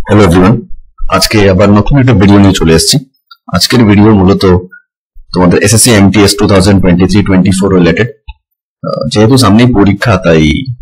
Hello everyone, আজকে আবার নতুন একটা ভিডিও নিয়ে চলে এসেছি। আজকের ভিডিও মূলত তোমাদের এসএসসি এমটিএস 2023-24 রিলেটেড। যেহেতু সামনেই পরীক্ষা, তাই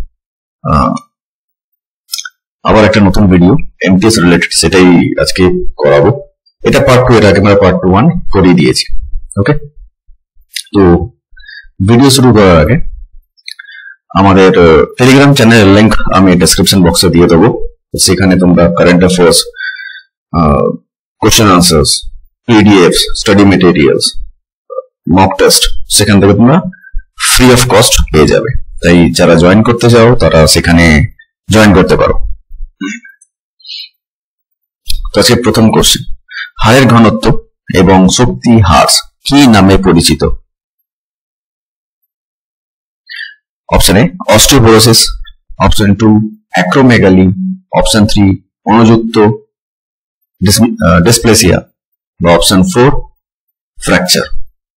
আবার একটা নতুন ভিডিও এমটিএস রিলেটেড, সেটাই আজকে করাবো। এটা পার্ট 2, এর আগে আমরা পার্ট 1 করিয়ে দিয়েছি। ওকে, তো ভিডিও শুরু করার আগে আমাদের টেলিগ্রাম চ্যানেলের লিংক আমি ডেসক্রিপশন বক্সে দিয়ে দেবো। সেখানে তোমরা current affairs, question answers, PDFs, study materials, mock test সেখান থেকে তোমরা ফ্রি অফ কস্ট পেয়ে যাবে। তাই যারা জয়েন করতে চাও তারা সেখানে জয়েন করতে পারো। তো আজকে প্রথম কোশ্চেন, হাড়ের ঘনত্ব এবং শক্তি হ্রাস কি নামে পরিচিত? Option A osteoporosis, option 2 acromegaly, option 3 অনুযুক্ত ডিসপ্লেসিয়া, বা অপশন 4 ফ্র্যাকচার।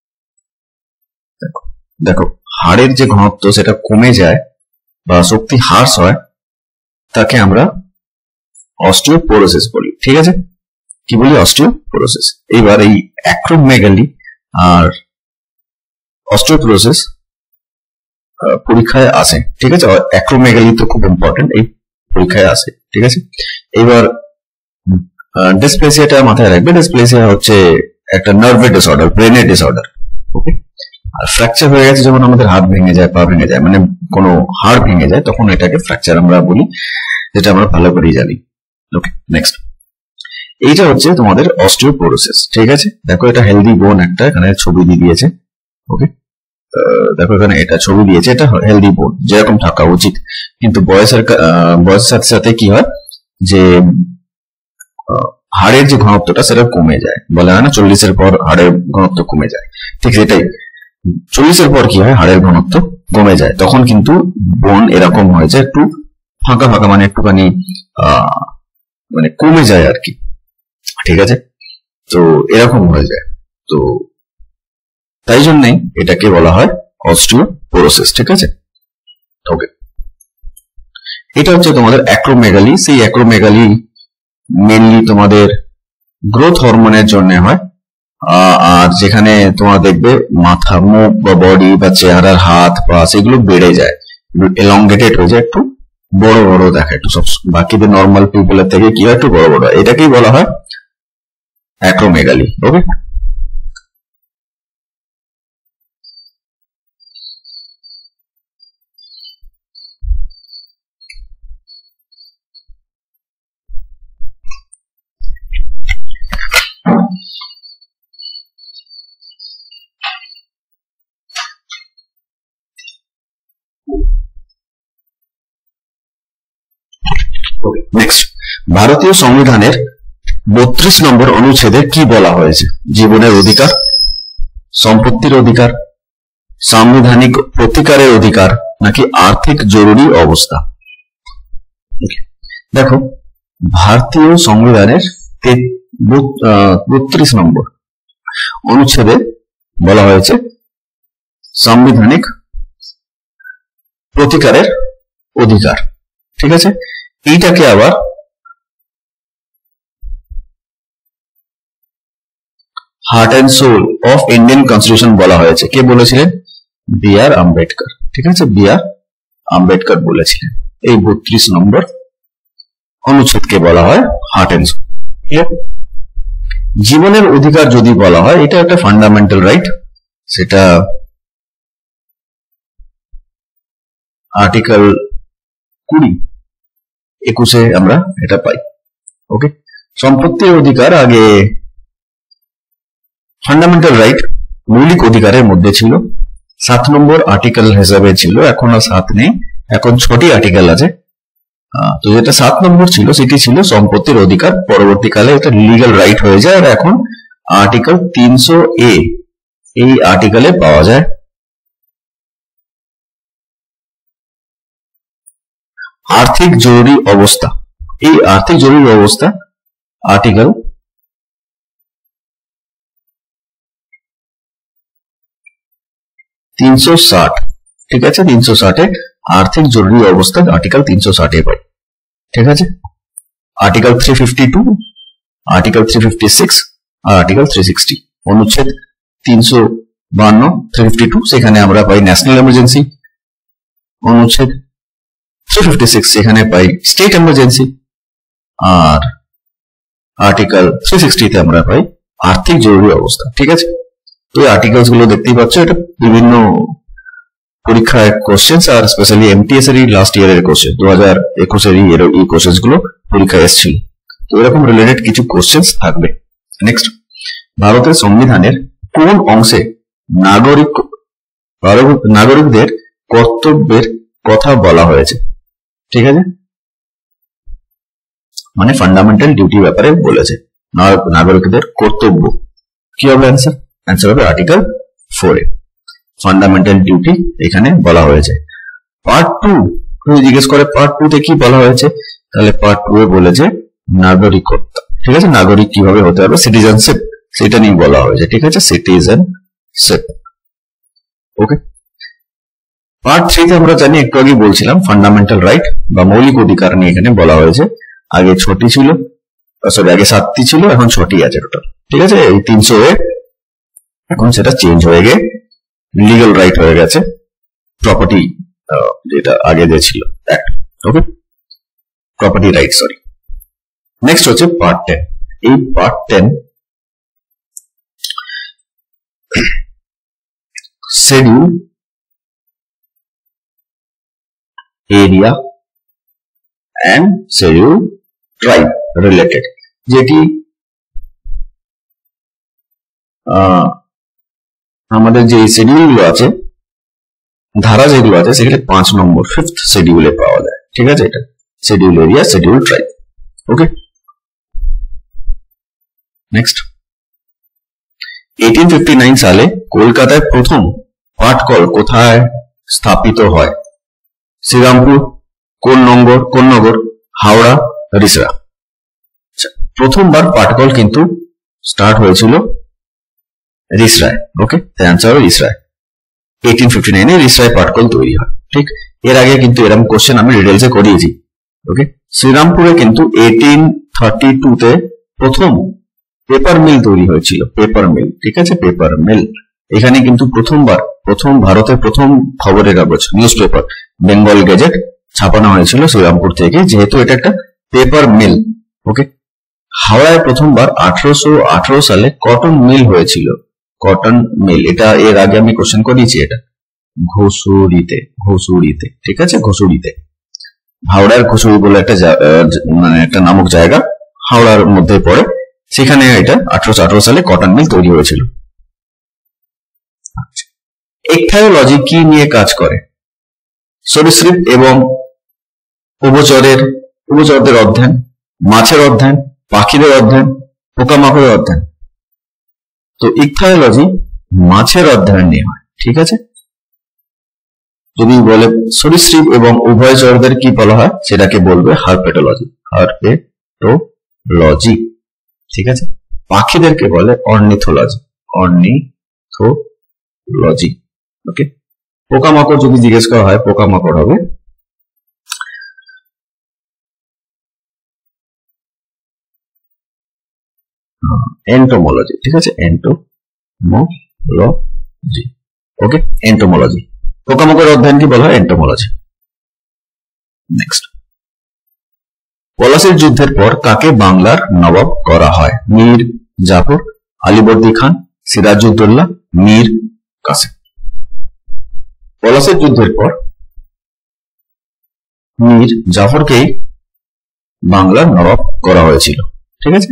দেখো, হাড়ের যে ঘনত্ব সেটা কমে যায় বা শক্তি হ্রাস হয় তাকে আমরা অস্টিওপোরোসিস বলি। ঠিক আছে, কি বলি? অস্টিওপোরোসিস। এইবার এই অ্যাক্রোমেগালি আর অস্টিওপোরোসিস পরীক্ষায় আসে। ঠিক আছে, অ্যাক্রোমেগালি তো খুব ইম্পর্টেন্ট, এই পরীক্ষায় আসে। ঠিক আছে, এবার ডিসপ্লেসিয়াটা মাথায় রাখবে। ডিসপ্লেসিয়া হচ্ছে একটা নার্ভের ডিসঅর্ডার, ব্রেনের ডিসঅর্ডার। ওকে, আর ফ্র্যাকচার হয়ে গেছে যেমন আমাদের হাত ভেঙে যায়, পা ভেঙে যায়, মানে কোনো হাড় ভেঙে যায়, তখন এটাকে ফ্র্যাকচার আমরা বলি, যেটা আমরা ভালো করেই জানি। ওকে, নেক্সট, এইটা হচ্ছে তোমাদের অস্টিওপোরোসিস। ঠিক আছে, দেখো এটা হেলদি বোন, একটা এখানে ছবি দিয়ে দিয়েছে। ওকে, দেখো এখানে এটা ছবি দিয়েছে, এটা হেলদি বোন যেরকম থাকা উচিত। কিন্তু বয়সের সাথে সাথে কি হয় যে হাড়ের যে ঘনত্বটা সেটা কমে যায়। বলা হয় না 40-এর পর হাড়ের ঘনত্ব কমে যায়, ঠিক সেটাই। 40-এর পর কি হয়, হাড়ের ঘনত্ব কমে যায়, তখন কিন্তু বোন এরকম হয়ে যায়, একটু ফাঁকা ফাঁকা, মানে একটুখানি মানে কমে যায় আর কি। ঠিক আছে, তো এরকম হয়ে যায়। তো তাই জন্যই এটাকে বলা হয় অস্টিওপোরোসিস। ঠিক আছে, ওকে, এটা হচ্ছে তোমাদের অ্যাক্রোমেগালি। সেই অ্যাক্রোমেগালি মেনলি তোমাদের গ্রোথ হরমোনের জন্য হয়। আর যেখানে তোমরা দেখবে মাথা, মুখ বা বডি বা চেহারার হাত পা সেগুলো বেড়ে যায়, এলংগেটেড হয়ে যায়, একটু বড় বড় দেখায়, একটু সব বাকিদের নর্মাল পিপলের থেকে কি হয়, একটু বড় বড়। এটাকেই বলা হয় অ্যাক্রোমেগালি। ওকে, নেক্সট, ভারতীয় সংবিধানের 32 নম্বর অনুচ্ছেদে কি বলা হয়েছে? জীবনের অধিকার, সম্পত্তির অধিকার, সাংবিধানিক প্রতিকারের অধিকার, নাকি আর্থিক জরুরি অবস্থা? দেখো, ভারতীয় সংবিধানের 32 নম্বর অনুচ্ছেদে বলা হয়েছে সাংবিধানিক প্রতিকারের অধিকার। ঠিক আছে, এইটাকে আবার heart and soul of Indian constitution বলা হয়েছে। কে বলেছিলেন? B R Ambedkar. ঠিক আছে, বি আর আম্বেদকর বলেছিলেন। এই 32 নম্বর অনুচ্ছেদকে বলা হয় হার্ট অ্যান্ড সোল। জীবনের অধিকার যদি বলা হয়, এটা একটা ফান্ডামেন্টাল রাইট, সেটা আর্টিকেল 20-21 আমরা এটা পাই। ওকে, সম্পত্তির অধিকার আগে ফান্ডামেন্টাল রাইট, মৌলিক অধিকারের মধ্যে ছিল, 7 নম্বর আর্টিকেল হিসাবে ছিল। এখন আর 7 নেই, এখন 6টি আর্টিকেল আছে। তো যেটা 7 নম্বর ছিল সেটি ছিল সম্পত্তির অধিকার। পরবর্তীকালে এটা লিগ্যাল রাইট হয়ে যায়, আর এখন আর্টিকেল 300A এই আর্টিকেলে পাওয়া যায়। আর্থিক জরুরি অবস্থা, এই আর্থিক জরুরি অবস্থা আর্টিকেল 360। ঠিক আছে, 360-এ আর্থিক জরুরি অবস্থা আর্টিকেল 360-এ পাই। ঠিক আছে, আর্টিকেল 352, আর্টিকেল 356 আর আর্টিকেল 360। অনুচ্ছেদ 352, 352 সেখানে আমরা পাই ন্যাশনাল এমার্জেন্সি। অনুচ্ছেদ 356 সেখানে পাই স্টেট এমার্জেন্সি। আর আর্টিকেল 360 তে আমরা পাই আর্থিক জরুরি অবস্থা। ঠিক আছে, তো এই আর্টিকেলস গুলো দেখতেই পাচ্ছ, এটা বিভিন্ন পরীক্ষায় কোশ্চেন্স, আর স্পেশালি এমটিএস এর লাস্ট ইয়ারের কোশ্চেন 2021 এর এই কোশ্চেন্স গুলো পরীক্ষায় এসেছিল। তো এরকম রিলেটেড কিছু কোশ্চেন্স থাকবে। নেক্সট, ভারতের সংবিধানের কোন অংশে নাগরিকদের কর্তব্যের কথা বলা হয়েছে? ঠিক আছে, মানে ফান্ডামেন্টাল ডিউটি ব্যাপারে বলেছে, নাগরিকদের কর্তব্য। কি হবে অ্যান্সার? অ্যান্সার হবে আর্টিকেল 4 এ ফান্ডামেন্টাল ডিউটি এখানে বলা হয়েছে। পার্ট 2 জিজ্ঞেস করে পার্ট 2 তে কি বলা হয়েছে, তাহলে পার্ট 2 এ বলেছে নাগরিকত্ব। ঠিক আছে, নাগরিক কিভাবে হতে হবে, সিটিজেনশিপ, সেটা নিয়ে বলা হয়েছে। ঠিক আছে, সিটিজেনশিপ। ওকে, পার্ট 3 তে আমরা জানি, একটু আগে বলছিলাম, ফান্ডামেন্টাল রাইট বা মৌলিক অধিকার নিয়ে এখানে বলা হয়েছে। আগে 6টি ছিল, সরি আগে 7টি ছিল, এখন 6টি আছে টোটাল। ঠিক আছে, এই 300 এ এখন সেটা চেঞ্জ হয়ে গিয়ে লিগ্যাল রাইট হয়ে গেছে, প্রপার্টি যেটা আগে যে ছিল। Okay, property right, sorry. Next হচ্ছে পার্ট 10। এই part 10 schedule area and schedule tribe related, যেটি আমাদের যে শিডিউল গুলো আছে, ধারা যেগুলো আছে, সেগুলো 5 নম্বর 5th শিডিউলে পাওয়া যায়। ঠিক আছে, এটা schedule area, schedule tribe. Okay, next, 1859 সালে কলকাতায় প্রথম পাটকল কোথায় স্থাপিত হয়? শ্রীরামপুর, কোন নগর, হাওড়া, রিসরা। প্রথমবার পাটকল কিন্তু স্টার্ট হয়েছিল রিসরায়। ওকে, অ্যান্সার হবে রিসরায়। 1859 এ রিসরায় পাটকল তৈরি হয়। ঠিক, এর আগে কিন্তু এরকম কোশ্চেন আমি ডিটেলসে করিয়েছি। ওকে, শ্রীরামপুরে কিন্তু 1832 তে প্রথম পেপার মিল তৈরি হয়েছিল, পেপার মিল। ঠিক আছে, পেপার মিল। এখানে কিন্তু প্রথম ভারতের প্রথম খবরের কাগজ, নিউজ পেপার, বেঙ্গল গেজেট ছাপানো হয়েছিল শ্রীরামপুর থেকে, যেহেতু এটা একটা পেপার মিল। ওকে, হাওড়ায় প্রথমবার 1818 সালে কটন মিল হয়েছিল। কটন মিল, এটা এর আগে আমি কোশ্চেন করিয়েছি, এটা ঘুষুড়িতে। ঠিক আছে, ঘুষুড়িতে, হাওড়ার ঘুষুড়ি বলে একটা মানে একটা নামক জায়গা হাওড়ার মধ্যে পড়ে, সেখানে এটা 1818 সালে কটন মিল তৈরি হয়েছিল। ইকথায়োলজি কি নিয়ে কাজ করে? সরীসৃপ এবং উভচরদের অধ্যয়ন, মাছের অধ্যয়ন, পাখিদের অধ্যয়ন, পোকামাকড়ের অধ্যয়ন। তো ইকথায়োলজি মাছের অধ্যয়ন নিয়ে হয়। ঠিক আছে, যদি বলে সরীসৃপ এবং উভয়চরদের কি বলা হয়, সেটাকে বলবে হারপেটোলজি। হারপেটোলজি। ঠিক আছে, পাখিদেরকে বলে অর্নিথোলজি। ওকে, পোকামাকড় যদি জিজ্ঞেস করা হয়, পোকামাকড় হবে এন্টোমোলজি। ঠিক আছে, এন্টোমোলজি। ওকে, এন্টোমোলজি। পোকামাকড়ের অধ্যয়ন কি বলা হয়? এন্টোমোলজি। নেক্সট, পলাশির যুদ্ধের পর কাকে বাংলার নবাব করা হয়? মীর জাফর, আলীবর্দী খান, সিরাজউদ্দৌলা, মীর কাসেম। পলাশির যুদ্ধের পর মীর জাফরকেই বাংলার নবাব করা হয়েছিল। ঠিক আছে,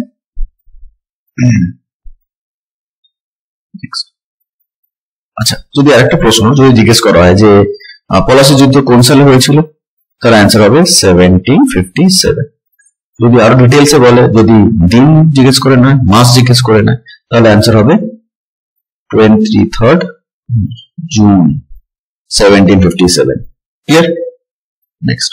আচ্ছা, যদি আরেকটা প্রশ্ন যদি জিজ্ঞেস করা হয় যে পলাশির যুদ্ধ কোন সালে হয়েছিল, তার অ্যান্সার হবে 1757। যদি আরো ডিটেলসে বলে, যদি দিন জিজ্ঞেস করে নেয়, মাস জিজ্ঞেস করে নেয়, তাহলে অ্যান্সার হবে 23rd June 1757। Clear? Next,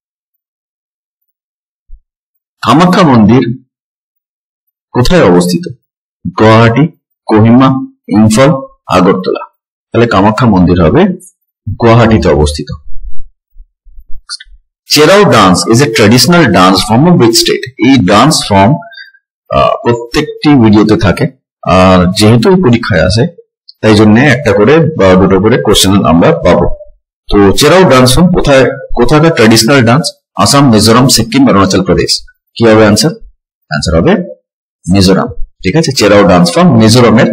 Kamakhya মন্দির কোথায় অবস্থিত? গুয়াহাটি, কোহিমা, ইম্ফল, আগরতলা। তাহলে কামাখ্যা মন্দির হবে গুয়াহাটিতে অবস্থিত। Cheraw dance is a traditional dance form of which state? এই ডান্স ফর্ম প্রত্যেকটি ভিডিওতে থাকে, আর যেহেতু পরীক্ষায় আসে তাই জন্য একটা করে বা দুটো করে কোশ্চেন আমরা পাবো। তো চেরাও ডান্স ফর্ম কোথাকার ট্রেডিশনাল ডান্স? আসাম, মিজোরাম, সিকিম, অরুণাচল প্রদেশ। কি হবে অ্যান্সার? অ্যান্সার হবে মিজোরাম। ঠিক আছে, চেরাও ডান্স ফর্ম মিজোরামের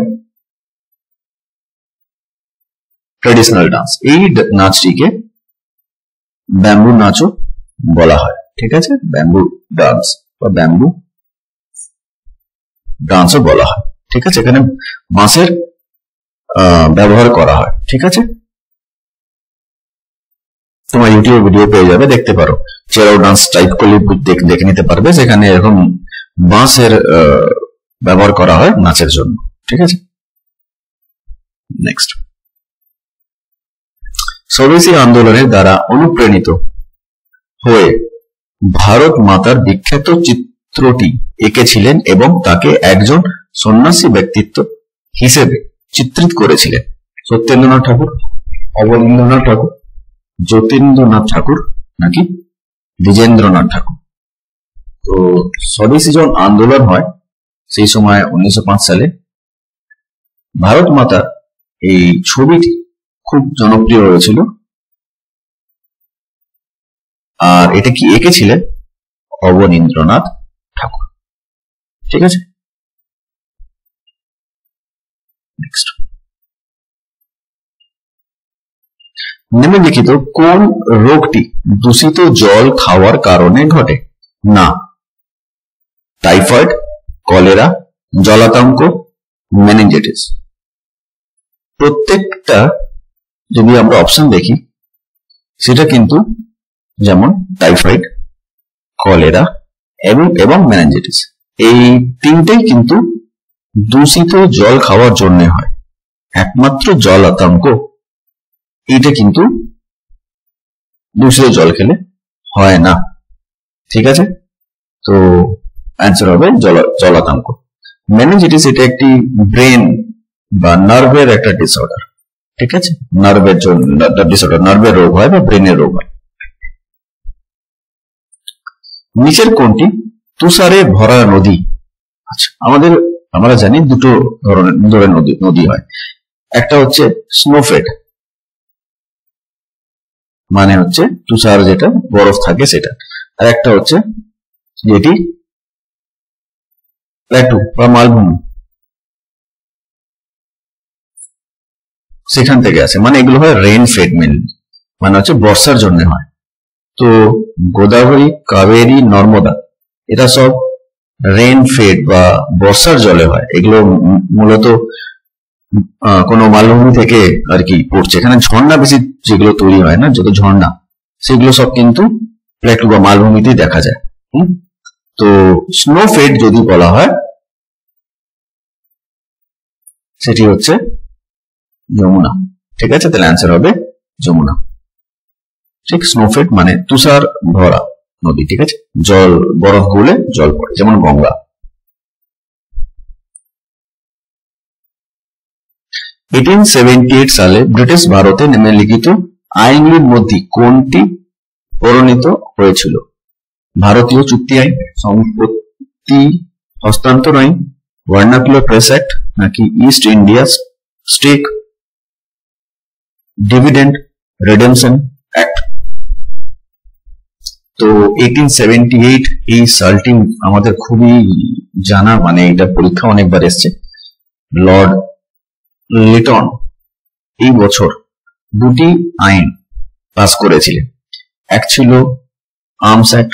ট্রেডিশনাল ডান্স। এই নাচটিকে ব্যাম্বু নাচও বলা হয়। ঠিক আছে, ব্যাম্বু ডান্স বা ব্যাম্বু ডান্সও বলা হয়। ঠিক আছে, এখানে বাঁশের ব্যবহার করা হয়। ঠিক আছে, তোমার ইউটিউবে ভিডিও পেয়ে যাবে, দেখতে পারো। চেরাও ডান্স টাইপ করলে দেখে নিতে পারবে, যেখানে এরকম বাঁশের ব্যবহার করা হয় নাচের জন্য। ঠিক আছে, নেক্সট। স্বদেশী আন্দোলনের দ্বারা অনুপ্রাণিত হয়ে ভারত মাতার বিখ্যাত চিত্রটি এঁকেছিলেন এবং তাকে একজন সন্ন্যাসী ব্যক্তিত্ব হিসেবে চিত্রিত করেছিলেন সত্যেন্দ্রনাথ ঠাকুর, অবনীন্দ্রনাথ ঠাকুর, যতীন্দ্রনাথ ঠাকুর নাকি দ্বিজেন্দ্রনাথ ঠাকুর? তো স্বদেশী যখন আন্দোলন হয় সেই সময় 1905 সালে ভারত মাতা এই ছবিটি খুব জনপ্রিয় হয়েছিল, আর এটা কি এঁকেছিলেন অবনীন্দ্রনাথ ঠাকুর। ঠিক আছে, নেক্সট। নিম্নলিখিত কোন রোগটি দূষিত জল খাওয়ার কারণে ঘটে? না টাইফয়েড, কলেরা, জলাতঙ্ক, মেনিনজাইটিস। প্রত্যেকটা যদি আমরা অপশন দেখি সেটা কিন্তু যেমন টাইফয়েড, কলেরা এবং মেনিনজাইটিস, এই তিনটেই কিন্তু দূষিত জল খাওয়ার জন্য হয়। একমাত্র জলাতঙ্ক এটা কিন্তু দূষিত জল খেলে হয় না। ঠিক আছে, তো অ্যান্সার হবে জলাতঙ্ক। মেনিনজাইটিস এটা একটি ব্রেন বা নার্ভের একটা ডিসঅর্ডার। ঠিক আছে, নার্ভের জন্য ডিসঅর্ডার, নার্ভের রোগ হয় বা ব্রেনের রোগ হয়। নিচের কোনটি তুষারে ভরা নদী? আচ্ছা, আমরা জানি দুটো ধরনের নদী হয়। একটা হচ্ছে স্নোফেড, মানে হচ্ছে তুষার যেটা বরফ থাকে সেটা, আর একটা হচ্ছে যেটি প্ল্যাটু বা মালভূমি, সেখান থেকে আসে। মানে এগুলো হয় রেন ফেড মেনলি, মানে হচ্ছে বর্ষার জন্য হয়। তো গোদাবরী, কাবেরী, নর্মদা এটা সব রেন ফেড বা বর্ষার জলে হয়। এগুলো মূলত কোনো মালভূমি থেকে আর কি পড়ছে। এখানে ঝর্ণা বেশি যেগুলো তৈরি হয় না, যত ঝর্ণা সেগুলো সব কিন্তু প্লেটু বা মালভূমিতেই দেখা যায়। তো স্নোফেড যদি বলা হয় সেটি হচ্ছে যমুনা। ঠিক আছে, তাহলে অ্যান্সার হবে যমুনা। ঠিক, স্নোফেড মানে তুষার ভরা নদী। ঠিক আছে, জল বরফ গলে জল পড়ে, যেমন গঙ্গা। 1878 সালে ব্রিটিশ ভারতে নিম্নলিখিত আইনগুলির মধ্যে কোনটি প্রণীত হয়েছিল? ভারতীয় চুক্তি আইন, সম্পত্তি হস্তান্তর আইন, ভার্নাকুলার প্রেস অ্যাক্ট নাকি East India stock dividend redemption act? তো 1878 এই সালটি আমাদের খুবই জানা, মানে এটা পরীক্ষা অনেকবার এসছে। লর্ড লিটন এই বছর দুটি আইন পাস করেছিলেন। এক ছিল আর্মস অ্যাক্ট,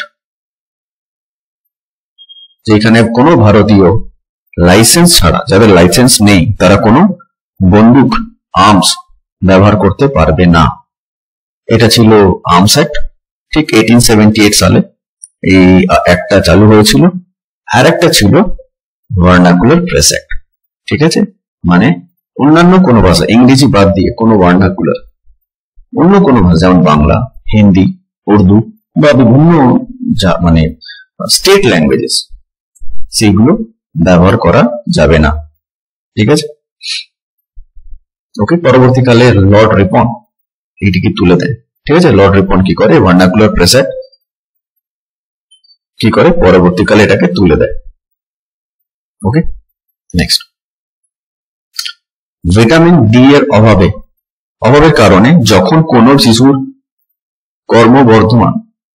যেখানে কোনো ভারতীয় লাইসেন্স ছাড়া, যাদের লাইসেন্স নেই, তারা কোনো বন্দুক আর্মস ব্যবহার করতে পারবে না। এটা ছিল আর্মস অ্যাক্ট। ঠিক 1878 সালে এই অ্যাক্টটা চালু হয়েছিল। আর একটা ছিল ভার্নাকুলার প্রেস অ্যাক্ট। ঠিক আছে, মানে অন্যান্য কোনো ভাষা, ইংরেজি বাদ দিয়ে কোনো ভার্নাকুলার অন্য কোনো ভাষা, যেমন বাংলা, হিন্দি, উর্দু বা বিভিন্ন মানে স্টেট ল্যাঙ্গুয়েজেস, সেগুলো ব্যবহার করা যাবে না। ঠিক আছে, ওকে। পরবর্তীকালে লর্ড রিপন এইটিকে তুলে দেয়। ঠিক আছে, লর্ড রিপন কি করে, ভার্নাকুলার প্রেস অ্যাক্ট কি করে, পরবর্তীকালে এটাকে তুলে দেয়। ওকে, নেক্সট, ভিটামিন ডি এর অভাবের কারণে যখন কোন শিশুর কর্মবর্ধমান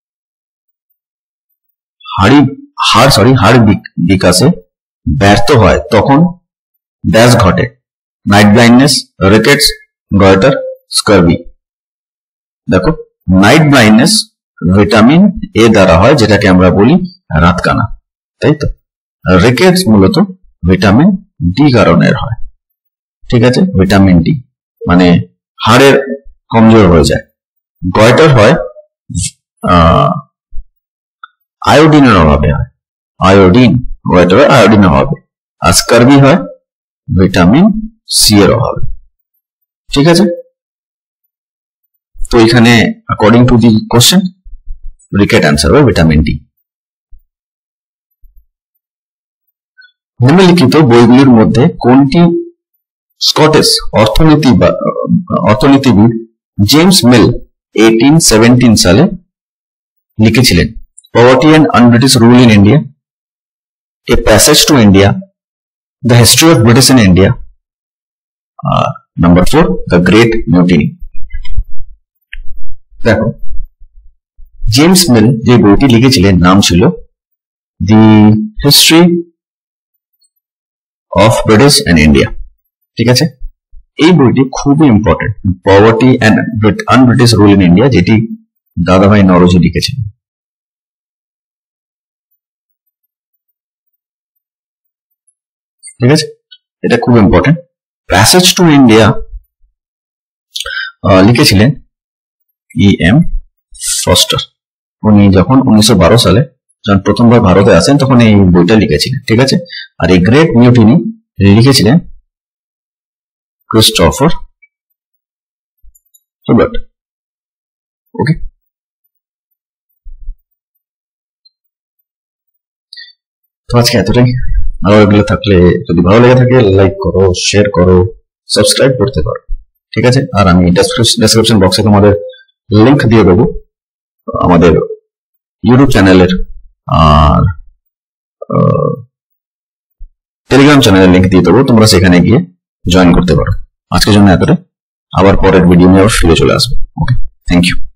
হাড় বিকাশে ব্যর্থ হয় তখন ড্যাশ ঘটে, night blindness, rickets, goitre, scurvy. দেখো, নাইট ব্লাইন্ডনেস ভিটামিন এ দ্বারা হয়, যেটাকে আমরা বলি রাতকানা, তাই তো। রিকেটস মূলত ভিটামিন ডি কারণের হয়, ঠিক আছে, ভিটামিন ডি মানে হাড়ের কমজোর হয়ে যায়। গয়টার হয় আয়োডিনের অভাবে হয়, গয়টার হয় আয়োডিনের অভাবে। আর স্কারবি হয় ভিটামিন সি এর অভাবে, ঠিক আছে। তো এখানে according to the question ricket answer হবে ভিটামিন ডি। নিম্নলিখিত বইগুলির মধ্যে কোনটি স্কটিশ অর্থনীতিবিদ জেমস মিল 1817 সালে লিখেছিলেন? Poverty and unBritish rule in India, a passage to India, the history of British in India, number 4 the great mutiny. দেখো, জেমস মিল যে বইটি লিখেছিলেন নাম ছিল the history of British and India, ঠিক আছে। এই বইটি খুবই important, poverty and unBritish rule in India, যেটি দাদাভাই নওরোজি লিখেছিলেন। ঠিক আছে, এটা খুব ইম্পর্টেন্ট। প্যাসেজ টু ইন্ডিয়া লিখেছিলেন E.M. ফস্টার। উনি যখন 1912 সালে যখন প্রথমবার ভারতে আসেন তখন এই বইটা লিখেছিলেন, ঠিক আছে। আর এই গ্রেট মিউটিনি লিখেছিলেন ক্রিস্টোফার হিবার্ট। ওকে, তো আজকে এতটাই। আরো এগুলো থাকলে যদি ভালো লেগে থাকে লাইক করো, শেয়ার করো, সাবস্ক্রাইব করতে পারো, ঠিক আছে। আর আমি ডেসক্রিপশন বক্সে তোমাদের লিংক দিয়ে দেবো আমাদের ইউটিউব চ্যানেলের আর টেলিগ্রাম চ্যানেলের লিংক দিয়ে দেবো, তোমরা সেখানে গিয়ে জয়েন করতে পারো। আজকের জন্য এতটাই, আবার পরের ভিডিও নিয়ে আবার ফিরে চলে আসবো। Okay, thank you.